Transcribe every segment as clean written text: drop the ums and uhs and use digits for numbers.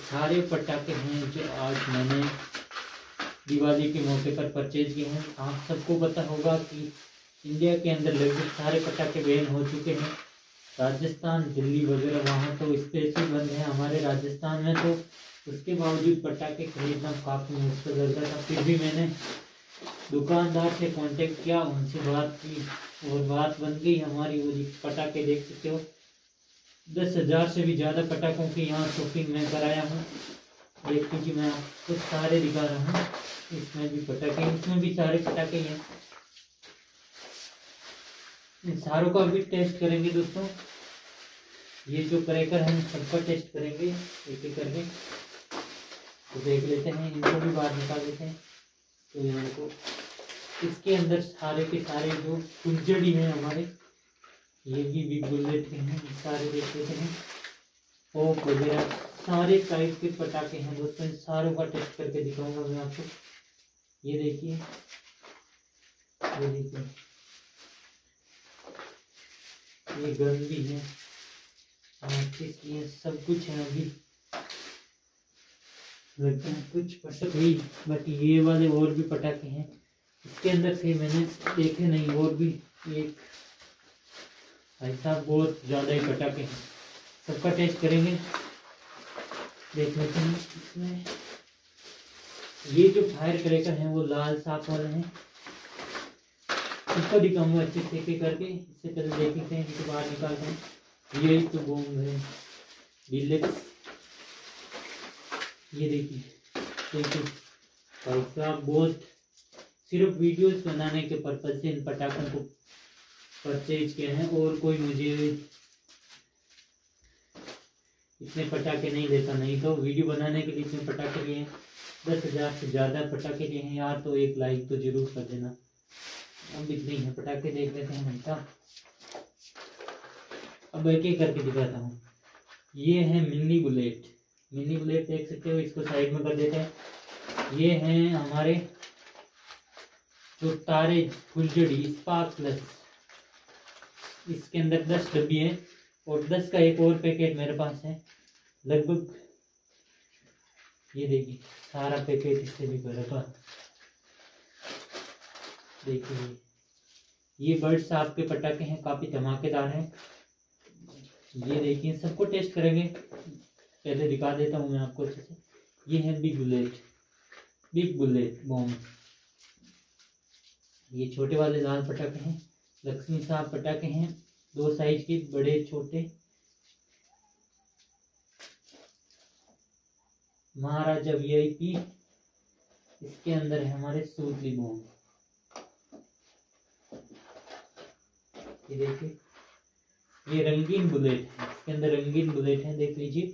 सारे पटाखे हैं जो आज मैंने दिवाली के मौके पर परचेज किए हैं। आप सबको पता होगा कि इंडिया के अंदर लगभग सारे पटाखे बैन हो चुके हैं। राजस्थान, दिल्ली वगैरह वहाँ तो स्पेशल बंद है। हमारे राजस्थान में तो उसके बावजूद पटाखे खरीदना काफ़ी मुश्किल लगता था। फिर भी मैंने दुकानदार से कांटेक्ट किया, उनसे बात की और बात बन गई हमारी। वो पटाखे देख सकते हो, 10,000 से भी ज़्यादा पटाखों की यहाँ शॉपिंग मैं कराया हूँ। एक जी मैं आपको सारे दिखा रहा हूँ। इसमें भी पटाखे, इसमें भी सारे पटाखे हैं। इन सारों का भी टेस्ट करेंगे दोस्तों। ये जो क्रैकर हैं सबका टेस्ट करेंगे एक एक करके। तो देख लेते हैं, इनको भी बाहर निकाल देते हैं। तो यहाँ को इसके अंदर सारे के सारे जो फुलझड़ी हैं हमारे, ये भी बिग बुलेट के हैं। सारे देख लेते हैं। ओक वगैरह सारे टाइप के पटाखे हैं दोस्तों। इन सारों का टेस्ट करके दिखाऊंगा मैं आपको। ये देखिए, ये देखिए, ये गन भी है, ये सब कुछ है। अभी लगता है कुछ पटाखे, बट ये वाले और भी पटाखे हैं इसके अंदर थे, मैंने देखे नहीं। और भी एक ऐसा बहुत ज्यादा ही पटाखे हैं, सबका टेस्ट करेंगे। देख लेते हैं इसमें। ये जो फायर क्रैकर हैं वो लाल साफ वाले हैं, इसको दिखाऊंगा अच्छे से करके। इससे पहले देख लेते हैं, इनको बाहर निकालते हैं। यही तो बॉम्ब है डिलक्स। ये देखिए, भाई साहब बहुत सिर्फ वीडियोस बनाने के पर्पज से इन पटाखों को परचेज किए हैं, और कोई मुझे इतने पटाखे नहीं देता। नहीं तो वीडियो बनाने के लिए इतने पटाखे लिए हैं, 10,000 से ज़्यादा पटाखे लिए हैं यार। तो एक लाइक तो जरूर कर देना। अब इतने ही पटाखे देख लेते हैं हम। अब एक एक करके दिखाता हूँ। ये है मिनी बुलेट। मिनी बुलेट देख सकते हो, इसको साइड में कर देते हैं। ये हैं हमारे जो तारे फुलझड़ी स्पार्क प्लस। इसके अंदर 10 डब्बी है और 10 का एक और पैकेट मेरे पास है लगभग। ये देखिए सारा पैकेट इससे भी भरा था। देखिए ये बर्ड साहब के पटाखे हैं, काफी धमाकेदार हैं। ये देखिए, सबको टेस्ट करेंगे। पहले दिखा देता हूँ मैं आपको अच्छे से। ये है big bullet, big bullet bomb. ये छोटे वाले लाल पटाखे हैं, लक्ष्मी साहब पटाखे हैं, 2 साइज के, बड़े छोटे। महाराजा वीआईपी, इसके अंदर है हमारे सूतली बॉम्ब। ये देखिए, ये रंगीन बुलेट है, इसके अंदर रंगीन बुलेट है, देख लीजिए।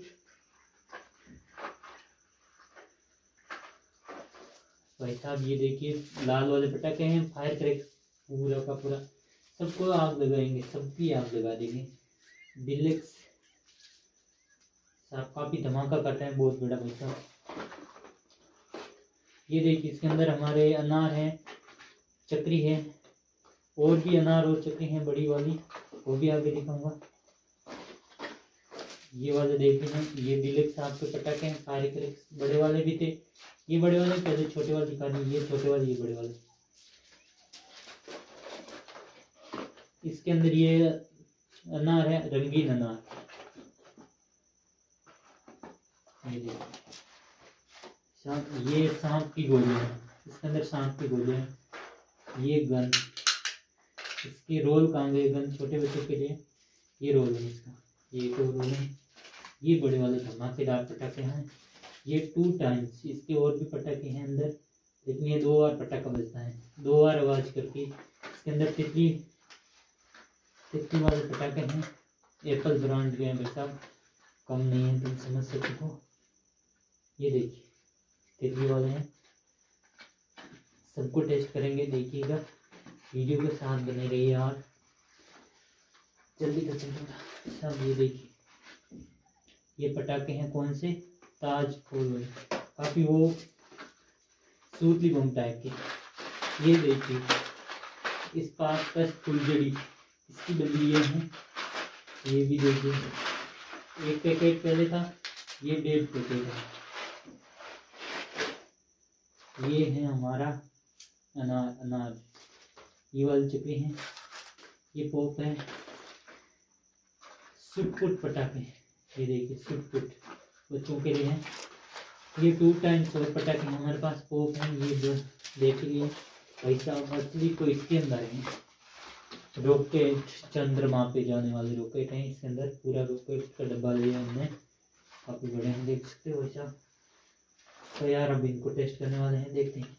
भाई साहब ये देखिए लाल वाले पटाखे हैं, फायर क्रैक पूरा का पूरा, सबको आग लगाएंगे, सबकी आग लगा देंगे। डिलक्स साहब काफी धमाका करते हैं, बहुत बड़ा भाई साहब। ये देखिए, इसके अंदर हमारे अनार है, चक्री है, और भी अनार और चक्री हैं बड़ी वाली, वो भी आगे दिखाऊंगा। ये वाले देखते हैं, ये डिलक्स साहब के पटाखे हैं, फायर क्रैक बड़े वाले भी थे। ये बड़े वाले पहले छोटे वाले दिखा दी, ये छोटे वाले, ये बड़े वाले। इसके अंदर ये अनार है, रंगीन अनार। ये सांप की गोलियां हैं, इसके अंदर सांप की गोलियां हैं। ये गन, इसकी रोल कहाँ गए गन छोटे बच्चों के लिए, ये रोल है इसका, ये तो रोल है। ये बड़े वाले धमाकेदार पटाखे हैं, ये 2 टाइम्स। इसके और भी पटाखे हैं अंदर, लेकिन ये 2 बार पटाखा बजता है, 2 बार आवाज करके। इसके अंदर तितली वाले पटाखे हैं, एप्पल ब्रांड के हैं भाई साहब, कम नहीं है, तुम समझ सकते हो। ये देखिए तितली वाले हैं, सबको टेस्ट करेंगे, देखिएगा वीडियो के साथ बने रहिए यार, जल्दी खत्म होगा सब। ये देखिए, ये पटाखे हैं कौन से, ताज फूल, काफी वो सूतली बम टाइप के। ये देखिए स्पार्क प्लस फुलझड़ी, इसकी डब्बी ये है। ये भी देखिए, एक पैकेट पहले था, ये 1.5 फुटेगा। ये है हमारा अनाज, ये वाले चिपे हैं। ये पॉप है। सुटपुट पटाखे, ये देखिए सुटपुट बच्चों के लिए हैं। ये 2 टाइम्स और पटाखे हमारे पास पॉप हैं। ये जो देख लिए भाई साहब, असली तो इसके अंदर है। रॉकेट, चंद्रमा पे जाने वाले रॉकेट हैं इसके अंदर। पूरा रॉकेट का डब्बा लिया हमने, काफी बड़े हैं, देख सकते हो भाई साहब। तो यार अब इनको टेस्ट करने वाले हैं, देखते हैं।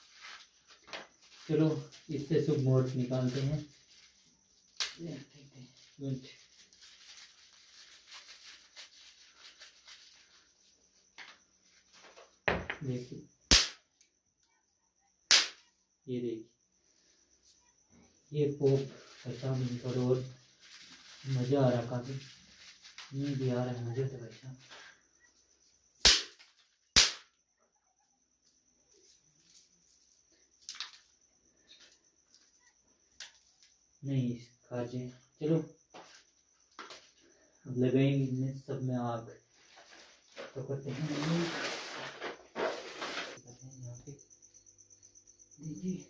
चलो इससे शुभ मुहूर्त निकालते हैं। देखिए, ये देखिए, ये पोप ऐसा मिलकर और मजा आ रहा, काफी नींद भी आ रहा है मुझे तो भाई साहब। नहीं खाजे, चलो अब लगाएंगे इनमें सब में आग। तो करते हैं यहाँ पे, देखिए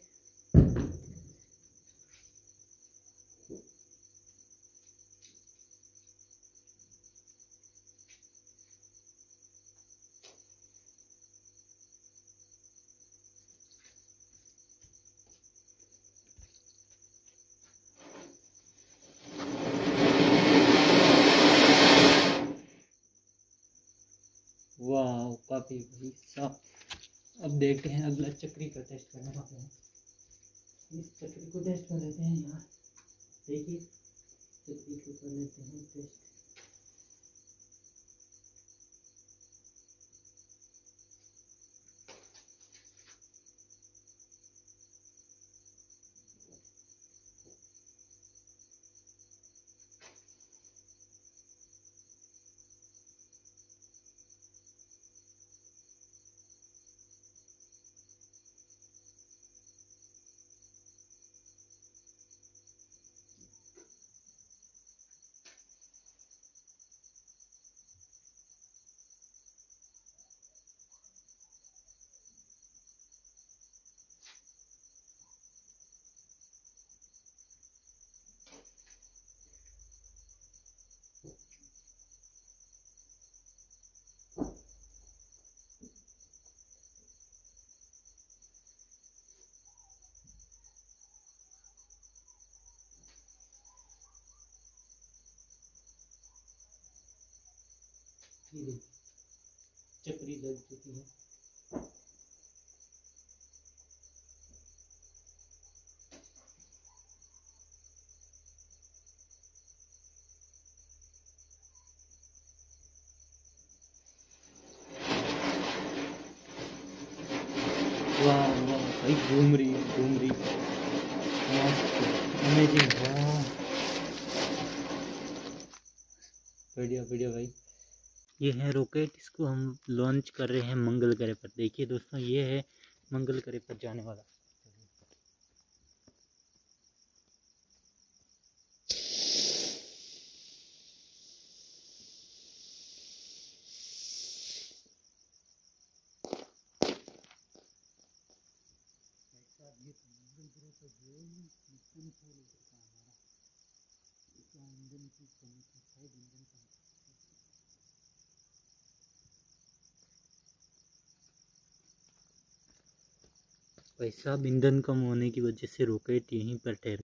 वाह, काफी भाई साहब। अब देखते हैं अगला चक्री का टेस्ट करने वाले हैं। इस चक्री को टेस्ट कर लेते हैं यार। देखिए चक्री को कर लेते हैं टेस्ट। चक्री लग चुकी है। वाह वाह भाई, घूम रही मस्त, अमेजिंग, वाह बढ़िया बढ़िया भाई। ये है रॉकेट, इसको हम लॉन्च कर रहे हैं मंगल ग्रह पर। देखिए दोस्तों, ये है मंगल ग्रह पर जाने वाला। भाई साहब, ईंधन कम होने की वजह से रॉकेट यहीं पर ठहर